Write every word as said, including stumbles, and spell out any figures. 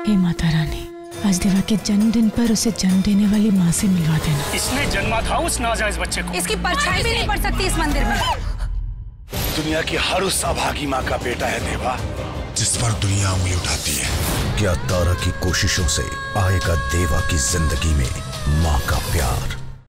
हे माता रानी, आज देवा के जन्मदिन पर उसे जन्म देने वाली माँ से मिलवा देना। इसने जन्मा था उस नाजायज बच्चे को। इसकी परछाई भी नहीं पड़ सकती इस मंदिर में। दुनिया की हर उस अभागी माँ का बेटा है देवा जिस पर दुनिया उंगली उठाती है। क्या तारा की कोशिशों से आएगा देवा की जिंदगी में माँ का प्यार?